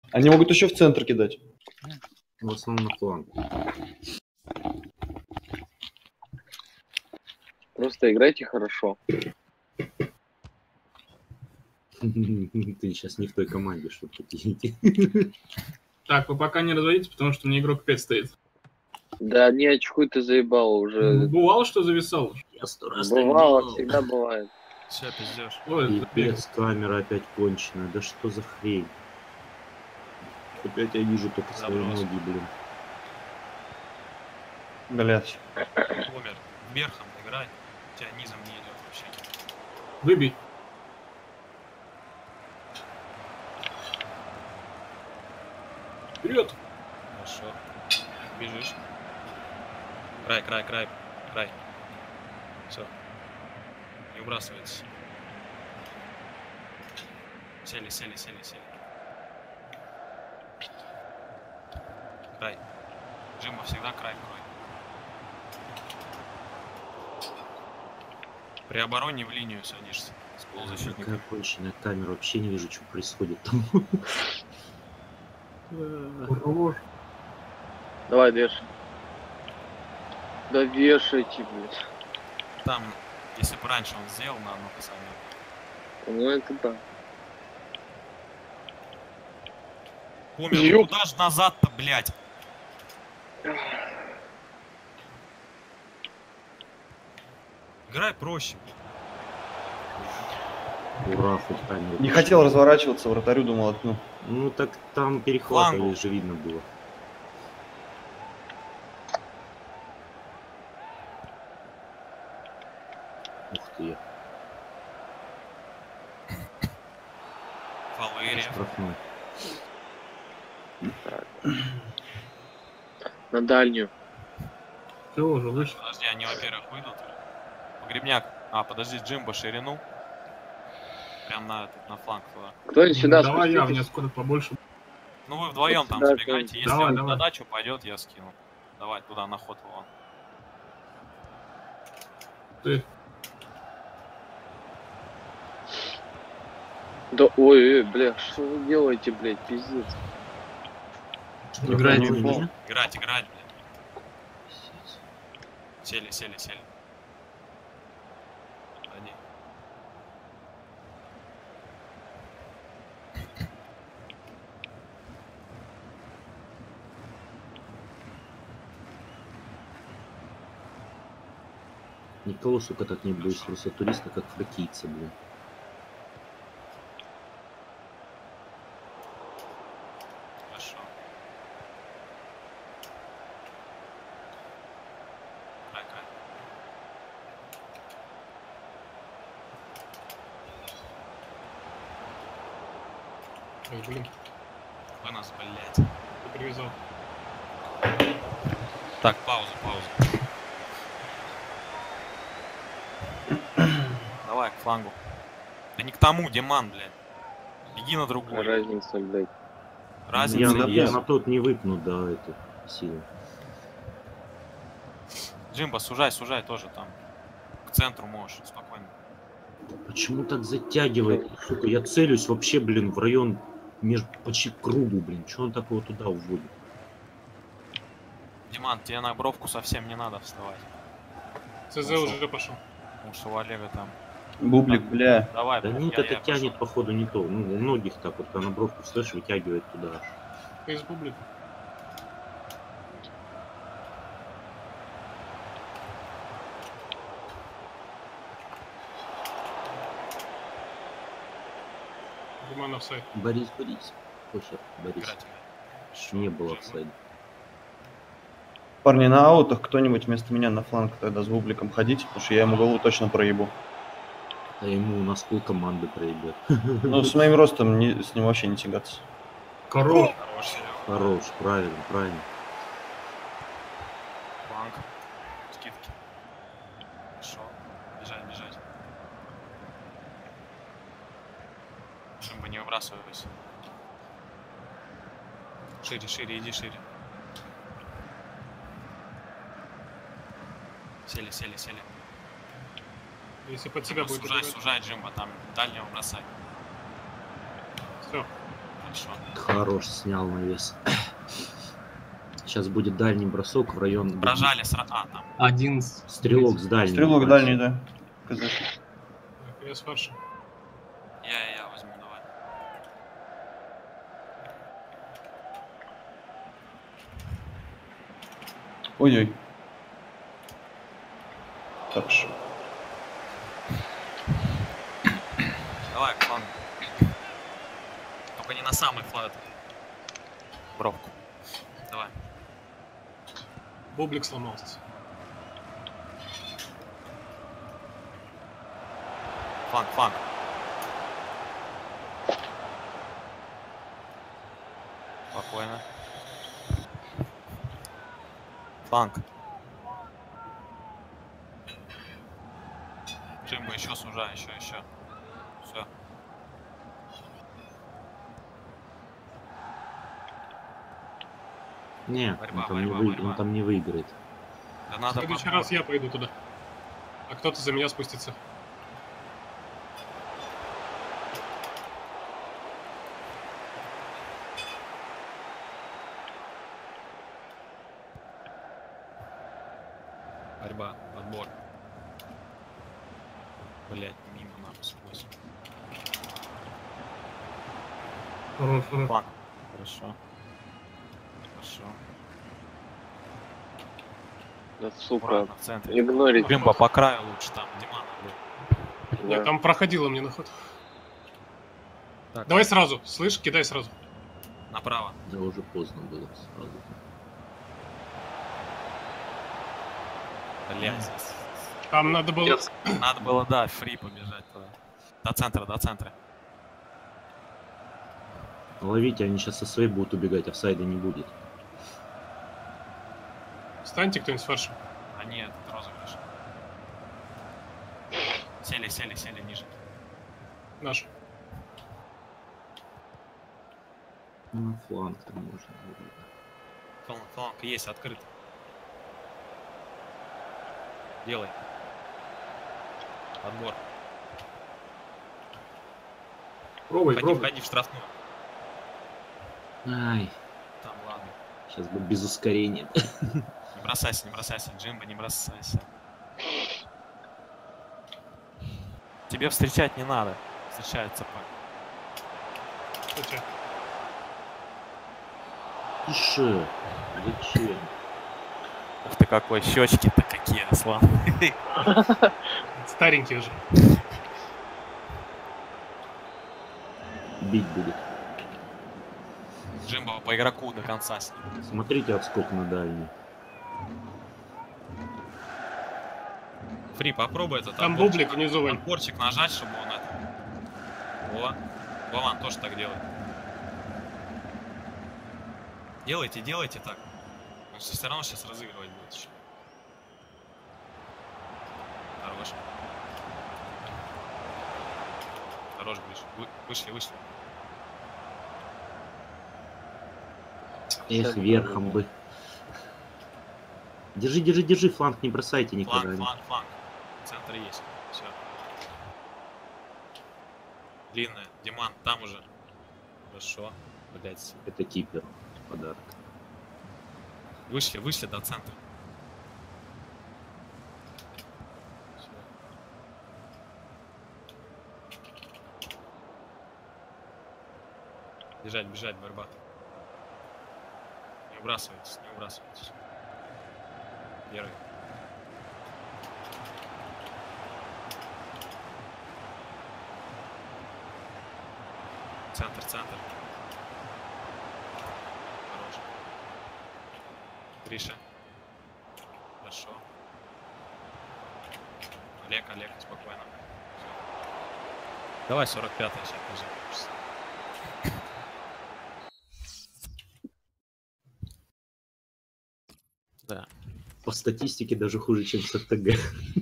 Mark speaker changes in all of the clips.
Speaker 1: Они могут еще в центр кидать.
Speaker 2: В основном на фланг.
Speaker 3: Просто играйте хорошо.
Speaker 2: Ты сейчас не в той команде, чтобы идти.
Speaker 4: Так, вы пока не разводитесь, потому что мне игрок 5 стоит.
Speaker 3: Да не, очкуй ты заебал уже.
Speaker 4: Бывало, что зависал?
Speaker 2: Я 100 раз
Speaker 3: Бывало,
Speaker 2: так
Speaker 3: всегда бывает.
Speaker 5: Все, пиздешь.
Speaker 4: Ой,
Speaker 2: Пипец, камера опять конченая. Да что за хрень? Опять я вижу только свои
Speaker 5: Заброс.
Speaker 2: ноги, блин.
Speaker 1: Блять.
Speaker 5: Умер. Верхом играй. У тебя низом не идет вообще.
Speaker 4: выбей. Вперед!
Speaker 5: Хорошо. Бежишь. Край. Все. Не выбрасывается. Сели. Край. Джимба всегда край крой. При обороне в линию садишься с полузащитника.
Speaker 2: Какая конченая камера, вообще не вижу, что происходит там.
Speaker 3: Давай, вешай. Да вешайте, блядь.
Speaker 5: Там, если бы раньше он сделал на одно касание.
Speaker 3: Ну это да.
Speaker 5: Умер, ну
Speaker 3: Ёп.
Speaker 5: куда же назад-то, блядь? Играй проще.
Speaker 2: Ура, хоть камеру.
Speaker 1: Не хотел разворачиваться, вратарю думал, ну.
Speaker 2: Ну так там перехватывали
Speaker 5: Флангу.
Speaker 2: же, видно было. Ух ты.
Speaker 5: Фалерия.
Speaker 2: Штрафной.
Speaker 3: На дальнюю.
Speaker 4: Все, уже вышел.
Speaker 5: Подожди, они, во-первых, выйдут. Погребняк. А, подожди, Джимбо ширину. Прям на фланг туда.
Speaker 3: Кто-нибудь сюда
Speaker 4: Давай я, у меня
Speaker 3: спуститесь.
Speaker 4: скорость побольше.
Speaker 5: Ну вы вдвоем там
Speaker 3: Да,
Speaker 5: забегайте. Если
Speaker 4: давай,
Speaker 5: он
Speaker 4: давай.
Speaker 5: на дачу пойдет, я скину. Давай туда на ход вон.
Speaker 4: Ты.
Speaker 3: Да ой, бля, что вы делаете, блядь, пиздец.
Speaker 4: Играйте
Speaker 2: Штрафной
Speaker 4: в пол.
Speaker 2: меня?
Speaker 5: Играть, блядь.
Speaker 2: Пиздец.
Speaker 5: Сели. Они.
Speaker 2: Никого, сука, так не будет с туриста, как фракийцы, блин.
Speaker 5: Хорошо. Край.
Speaker 4: Ой, блин,
Speaker 5: Вынос, блядь.
Speaker 4: ты привязал.
Speaker 5: Так, пауза. Давай, к флангу. Да не к тому, Диман, блядь. Беги на другой.
Speaker 3: Разница, блядь.
Speaker 5: Разница
Speaker 2: Я
Speaker 5: есть.
Speaker 2: на тот не выпну, да, это сильно.
Speaker 5: Джимба, сужай тоже там. К центру можешь, спокойно.
Speaker 2: Почему так затягивает? Сука, я целюсь вообще, блин, в район между почти к кругу, блин. Че он такого туда уводит?
Speaker 5: Диман, тебе на бровку совсем не надо вставать.
Speaker 4: ЦЗ
Speaker 5: Ушел.
Speaker 4: уже пошел.
Speaker 5: Потому что у Олега там.
Speaker 1: Бублик, бля.
Speaker 5: Давай,
Speaker 2: Да
Speaker 5: блядь,
Speaker 2: нет,
Speaker 5: я
Speaker 2: это
Speaker 5: пошел.
Speaker 2: тянет, походу, не то. Ну, у многих так вот, когда на бровку встаешь, вытягивает туда.
Speaker 4: Ты из публики. Диман офсайд.
Speaker 2: Борис. Похер, Борис.
Speaker 5: Играть.
Speaker 2: Не было
Speaker 5: Джимба.
Speaker 2: офсайда.
Speaker 1: Парни, на аутах кто-нибудь вместо меня на фланг тогда с бубликом ходите, потому что я ему голову точно проебу.
Speaker 2: А ему на скул команды проебет.
Speaker 1: Ну, с моим ростом с ним вообще не тягаться.
Speaker 4: Коров.
Speaker 5: Хорош, Серега.
Speaker 2: Хорош, правильно.
Speaker 5: Фланг. Скидки. Хорошо. Бежать. Джимба, не выбрасывайся. Шире, иди шире. Сели.
Speaker 4: Если под себя будет.
Speaker 5: Сужай, Джимба, там дальнего бросай.
Speaker 4: Все.
Speaker 5: Хорошо.
Speaker 2: Хорош, снял навес. Сейчас будет дальний бросок в район...
Speaker 5: Прожали сразу. А, там.
Speaker 4: 11.
Speaker 2: Стрелок с дальней.
Speaker 1: Стрелок дальний, да. Казахи.
Speaker 4: Так, я с фаршем.
Speaker 5: Я возьму, давай.
Speaker 1: Ой-ой. Хорошо.
Speaker 5: Давай, к флангу. Только не на самый фланг. Бровку. Давай.
Speaker 4: Бублик сломался.
Speaker 5: Фланг, фланг. Спокойно. Фланг. Джимбо, еще сужай, еще. Все.
Speaker 2: Не,
Speaker 5: Борьба,
Speaker 2: он, там
Speaker 5: борьба,
Speaker 2: не
Speaker 5: борьба.
Speaker 2: он там не выиграет.
Speaker 5: Да
Speaker 4: В
Speaker 5: надо
Speaker 4: следующий раз я пойду туда. А кто-то за меня спустится.
Speaker 5: Борьба, подбор. Блять, мимо надо сквозь. Фланг. Хорошо. Хорошо.
Speaker 3: Да, сука.
Speaker 5: Аккуратно, в центре.
Speaker 3: Игнорить.
Speaker 5: Джимбо по краю лучше, там Димана был.
Speaker 4: Нет,
Speaker 3: Да.
Speaker 4: там проходило мне на ход.
Speaker 5: Так,
Speaker 4: Давай сразу, слышь, кидай сразу.
Speaker 5: направо.
Speaker 2: Да уже поздно было сразу.
Speaker 5: Блять.
Speaker 4: Там надо было...
Speaker 5: Надо было, да, фри побежать туда. До центра.
Speaker 2: Ловите, они сейчас со своей будут убегать, офсайда не будет.
Speaker 4: Встаньте кто-нибудь с фаршем.
Speaker 5: А нет, это розыгрыш. Сели ниже.
Speaker 4: Наш.
Speaker 2: Ну, на фланг там можно будет.
Speaker 5: Фланг есть, открыт. Делай. Подбор. Входи в штрафную.
Speaker 2: Ай,
Speaker 5: Там, ладно.
Speaker 2: сейчас бы без ускорения.
Speaker 5: Не бросайся. Джимбо, не бросайся. Тебе встречать не надо. Встречается пак.
Speaker 4: Кстати,
Speaker 2: Тише. Зачем?
Speaker 5: Ух ты какой, щечки-то какие, Аслан.
Speaker 4: старенький уже.
Speaker 2: Бить будет.
Speaker 5: Джимбо по игроку до конца с ним.
Speaker 2: Смотрите отскок на дальний.
Speaker 5: Фри, попробуй это.
Speaker 4: Там бублик внизу, Вань.
Speaker 5: Подборчик нажать, чтобы он это... Во. Вован тоже так делает. Делайте так. Он все равно сейчас разыгрывать будет еще. Хорош, Гриш. Вышли.
Speaker 2: Эх, верхом бы. Держи, фланг не бросайте никогда.
Speaker 5: Фланг. Центр есть. Все. Длинная. Диман, там уже. Хорошо. Блять.
Speaker 2: Это кипер. Подарок.
Speaker 5: Вышли до центра. Всё. Бежать, борьба. Не убрасывайтесь. Первый. Центр. Хорош. Гриша. Хорошо. Олег, спокойно. Всё. Давай 45-й сейчас позже. Да.
Speaker 2: По статистике даже хуже, чем с ФТГ.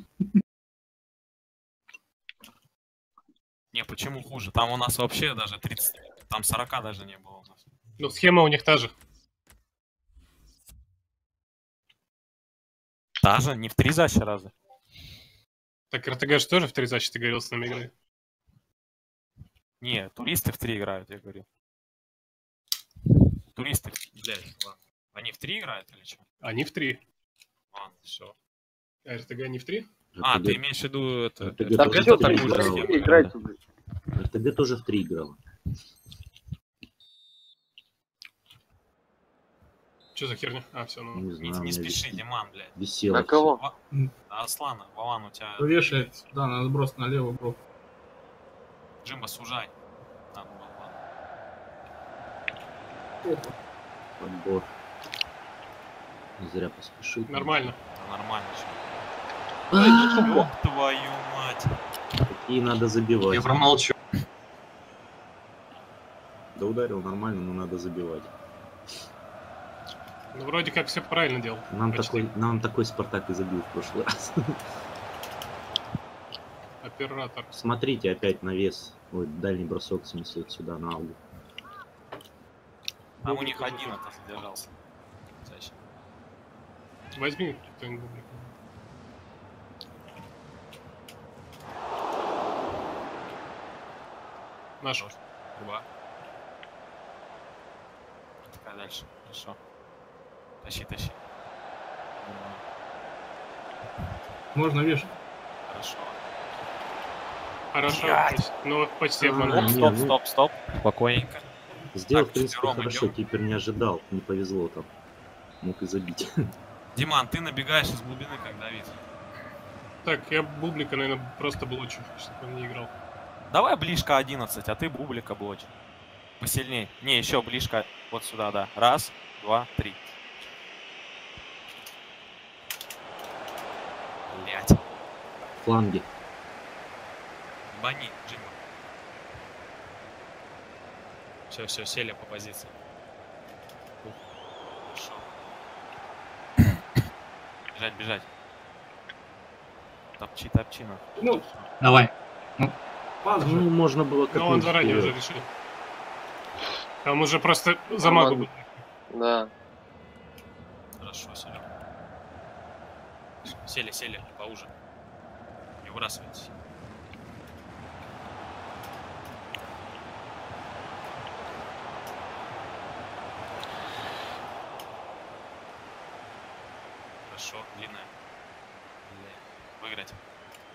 Speaker 5: Не, почему хуже? Там у нас вообще даже 30, там 40 даже не было у нас.
Speaker 4: Ну, схема у них та же.
Speaker 5: Даже не в 3 защиты разве?
Speaker 4: Так, РТГ же тоже в 3 защиты говорил с нами игры.
Speaker 5: Не, туристы в 3 играют, я говорю. туристы, блядь, ладно. Они в 3 играют или что?
Speaker 6: Они в 3.
Speaker 5: Ладно, все.
Speaker 6: РТГ не в 3?
Speaker 5: А, ты имеешь в виду это...
Speaker 2: РТГ
Speaker 3: Так
Speaker 2: тоже
Speaker 3: все,
Speaker 2: в 3
Speaker 3: блядь,
Speaker 2: играла.
Speaker 3: давайте играйте, блядь.
Speaker 2: РТГ тоже в 3 играла.
Speaker 6: Что за херня? А, все, ну.
Speaker 2: Не
Speaker 5: Не,
Speaker 2: знаю,
Speaker 5: не
Speaker 2: у меня
Speaker 5: спеши, Диман, блядь.
Speaker 2: висело.
Speaker 3: На кого?
Speaker 5: А Аслана, Вован, у тебя...
Speaker 4: Вешает, да, надо сброс налево, бро.
Speaker 5: Джимба, сужай. А, ну ладно.
Speaker 2: Подбор. Не зря поспешил.
Speaker 6: Нормально.
Speaker 5: Да нормально всё.
Speaker 2: А,
Speaker 5: Ёб твою мать.
Speaker 2: Такие надо забивать.
Speaker 7: Я промолчу.
Speaker 2: Да ударил нормально, но надо забивать.
Speaker 6: Ну, вроде как все правильно делал. Почти.
Speaker 2: Нам такой Спартак и забил в прошлый раз.
Speaker 6: Оператор.
Speaker 2: Смотрите опять навес. Ой, дальний бросок, в смысле, сюда, на аугу.
Speaker 5: Там у них один это задержался. Зачем?
Speaker 6: Возьми кто-нибудь. Наш.
Speaker 5: Труба. Такая дальше. Хорошо. Тащи, тащи.
Speaker 4: Можно вешать.
Speaker 5: Хорошо.
Speaker 6: Хорошо.
Speaker 5: Блядь.
Speaker 6: Ну, почти
Speaker 2: А,
Speaker 6: обманул.
Speaker 2: не,
Speaker 5: Стоп,
Speaker 2: ну-
Speaker 5: стоп, стоп. Спокойненько.
Speaker 2: Сделал,
Speaker 5: Так,
Speaker 2: в принципе,
Speaker 5: вчетвером
Speaker 2: хорошо.
Speaker 5: идем.
Speaker 2: Кипер не ожидал. Не повезло там. Мог и забить.
Speaker 5: Диман, ты набегаешь из глубины, как Давид.
Speaker 6: Так, я Бублика, наверное, просто блочу, чтобы он не играл.
Speaker 5: Давай ближко 11, а ты бублика блочь. Посильней. Не, еще ближко. Вот сюда, да. Раз, два, три. Блять.
Speaker 2: Фланги.
Speaker 5: Бани, Джимба. Все, сели по позиции. Ух, хорошо. Бежать, бежать. Топчи, топчи.
Speaker 4: Ну,
Speaker 7: Давай.
Speaker 4: пас же.
Speaker 2: Ну, можно было
Speaker 6: Но он
Speaker 2: как-нибудь
Speaker 6: заранее уже
Speaker 2: вперед.
Speaker 6: решил. Там уже просто за магу был.
Speaker 3: Да.
Speaker 5: Хорошо, Серега. Сели, поуже. Не выбрасывайтесь. Хорошо, длинная. Выиграть.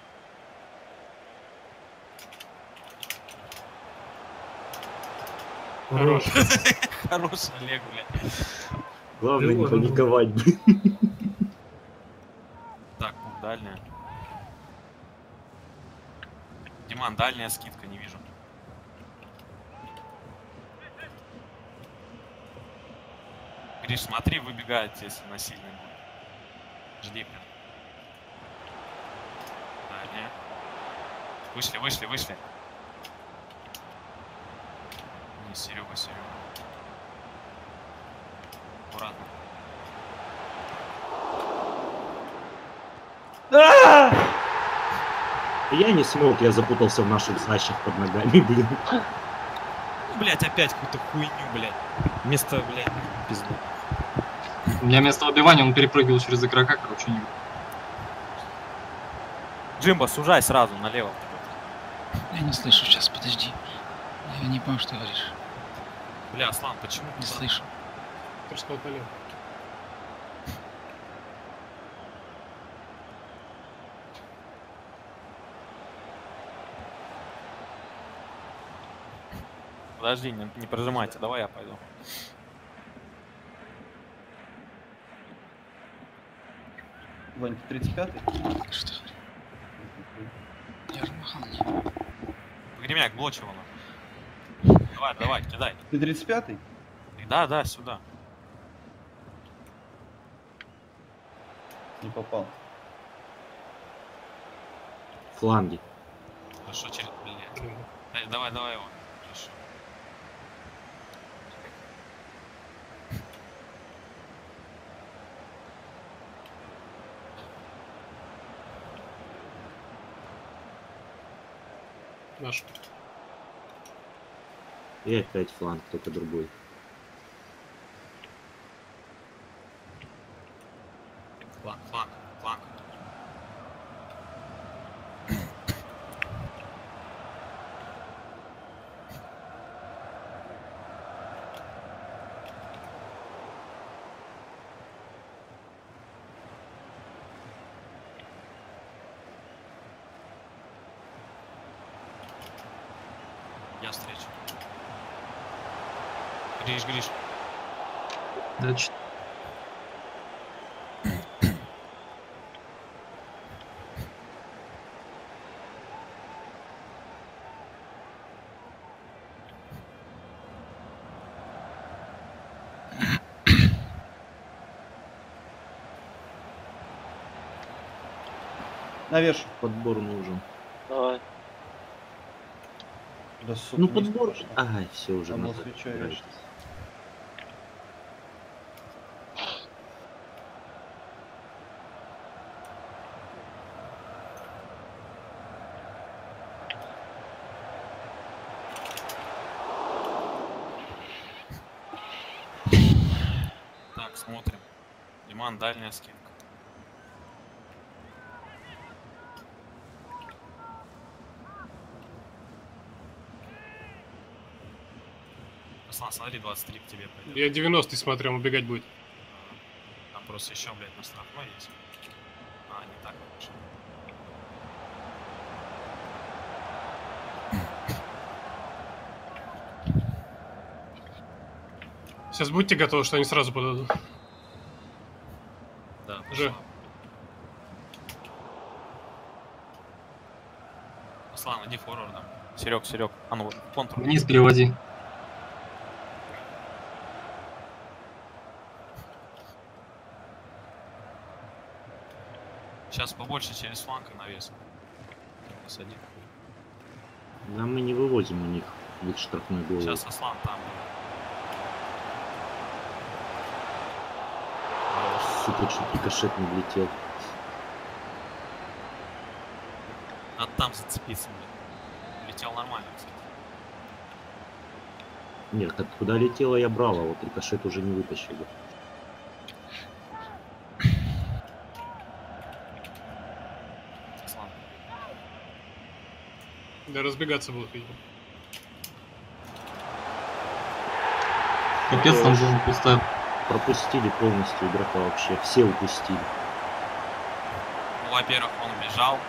Speaker 6: Хорош.
Speaker 5: Хороший Олег, блядь.
Speaker 2: Главное не
Speaker 4: Его,
Speaker 2: паниковать, блин.
Speaker 5: Так, дальняя. Диман, дальняя скидка, не вижу. Гриш, смотри, выбегает, если насильно будет. Жди прям. Дальняя. Вышли. Не, Серега. Аккуратно.
Speaker 2: Я не смог, я запутался в наших защах под ногами, блин.
Speaker 5: Блять, опять какую-то хуйню, блядь. Вместо, блядь, пизду.
Speaker 7: У меня вместо выбивания он перепрыгивал через игрока, короче, не...
Speaker 5: Джимба, сужай сразу налево.
Speaker 8: Я не слышу сейчас, подожди. Я не понял, что ты говоришь.
Speaker 5: Бля, Аслан, почему
Speaker 8: Не
Speaker 5: туда?
Speaker 8: слышу.
Speaker 6: Ты же сказал налево.
Speaker 5: Подожди, не прожимайте, давай я пойду.
Speaker 1: Вань, ты 35-й?
Speaker 8: Что? Я же махал мне.
Speaker 5: Погремяк, блочь его. Давай, кидай.
Speaker 1: Ты 35-й?
Speaker 5: Да, сюда.
Speaker 1: Не попал.
Speaker 2: Фланги.
Speaker 5: Хорошо, через... Блядь.
Speaker 6: Блин.
Speaker 5: Давай его. Хорошо.
Speaker 6: Наш.
Speaker 2: И опять фланг, только другой.
Speaker 5: Фланг. Я встречу. Гриш.
Speaker 7: Да,
Speaker 1: Навешу.
Speaker 2: Подбор нужен.
Speaker 3: Давай.
Speaker 1: Да, сука,
Speaker 2: Ну
Speaker 1: не
Speaker 2: подбор.
Speaker 1: страшно.
Speaker 2: Ай, все уже
Speaker 1: Там был
Speaker 2: назад
Speaker 1: свечой
Speaker 2: играет.
Speaker 1: вешать.
Speaker 5: Так, смотрим. Диман, дальняя скидка. Руслан, смотри, 23 к тебе пойдет.
Speaker 6: Я 90-й смотрел, он убегать будет.
Speaker 5: Там просто еще, блядь, на штрафной есть. А, не так лучше.
Speaker 6: Сейчас будьте готовы, что они сразу подадут.
Speaker 5: Да,
Speaker 6: Уже.
Speaker 5: пошла. Руслан, иди форвардом. Серег. А ну, контур.
Speaker 7: вниз переводи.
Speaker 5: Сейчас побольше через фланг и навес. Посади.
Speaker 2: Да мы не выводим у них в их штрафной гол.
Speaker 5: Сейчас Аслан там.
Speaker 2: Сука, чуть рикошет не влетел.
Speaker 5: Надо там зацепиться, блядь. Летел нормально, кстати.
Speaker 2: Нет, так куда летело, я брал, а вот рикошет уже не вытащил.
Speaker 5: Аслан.
Speaker 6: Да разбегаться будут, видимо.
Speaker 7: Капец, там зона пустая.
Speaker 2: Пропустили полностью игрока вообще. Все упустили.
Speaker 5: Ну, во-первых, он убежал.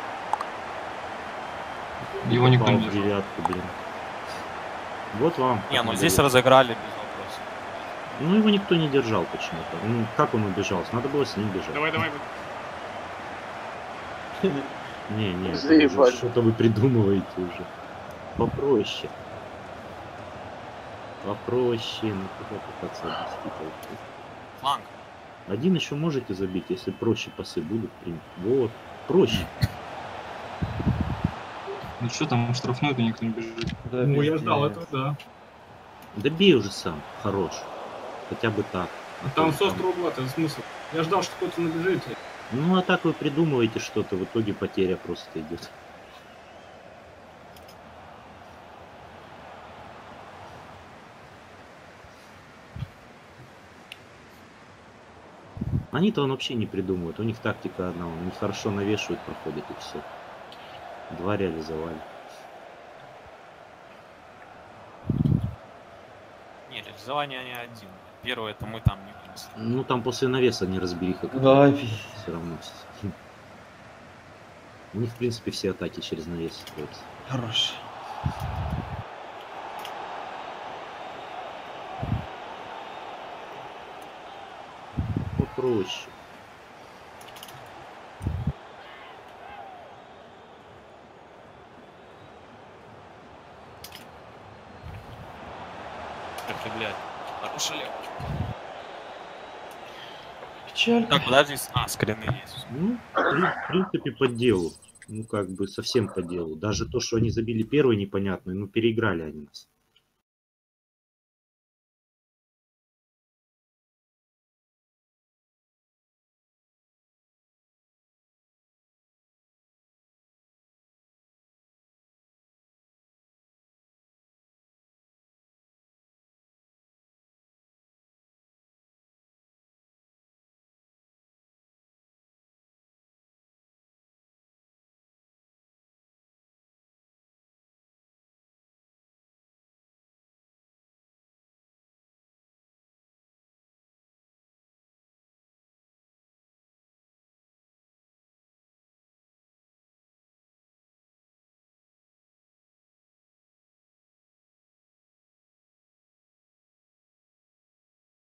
Speaker 7: Его никто
Speaker 2: Попал
Speaker 7: не
Speaker 2: в
Speaker 7: держал.
Speaker 2: девятку, блин. Вот вам.
Speaker 5: Не,
Speaker 2: как
Speaker 5: ну
Speaker 2: надо
Speaker 5: здесь
Speaker 2: было.
Speaker 5: разыграли без вопросов.
Speaker 2: Ну его никто не держал почему-то. Ну как он убежал? Надо было с ним бежать.
Speaker 6: Давай.
Speaker 2: Не,
Speaker 3: Заебали.
Speaker 2: что-то вы придумываете уже. Попроще. Попроще, ну куда пытаться объяснить.
Speaker 5: Фланг.
Speaker 2: Один еще можете забить, если проще пасы будут. Вот, проще.
Speaker 7: Ну что там, штрафной-то никто не бежит.
Speaker 1: Да,
Speaker 4: Ну, я
Speaker 1: пиздец.
Speaker 4: ждал этого, да.
Speaker 2: Да бей уже сам, хорош. Хотя бы так. А
Speaker 4: Там
Speaker 2: то
Speaker 4: с острого угла, это смысл. Я ждал, что кто-то набежит.
Speaker 2: Ну а так вы придумываете что-то, в итоге потеря просто идет. Они-то он вообще не придумывают, у них тактика одна, они хорошо навешивают, проходят и все. Два реализовали.
Speaker 5: Не, реализование они один. Первый это мы там не вынесли.
Speaker 2: Ну там после навеса не разбериха.
Speaker 1: Да,
Speaker 2: Все равно. У них в принципе все атаки через навес строятся.
Speaker 1: хорош.
Speaker 2: Попроще.
Speaker 5: Эх ты, блядь. Нарушили.
Speaker 1: Печалька.
Speaker 5: Так, подожди. А, скрины есть.
Speaker 2: Ну, в принципе, по делу. Ну, как бы совсем по делу. Даже то, что они забили первый непонятный, ну, переиграли они нас.